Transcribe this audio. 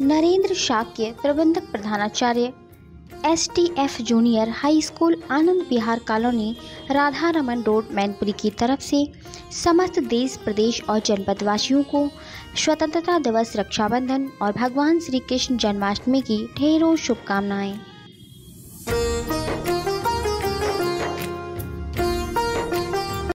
नरेंद्र शाक्य, प्रबंधक प्रधानाचार्य, STF junior high school, Anand Vihar colony, Radha Raman road, Mainpuri की तरफ से समस्त देश, प्रदेश और जनपद वासियों को स्वतंत्रता दिवस, रक्षाबंधन और भगवान श्री कृष्ण जन्माष्टमी की ढेरों शुभकामनाएं।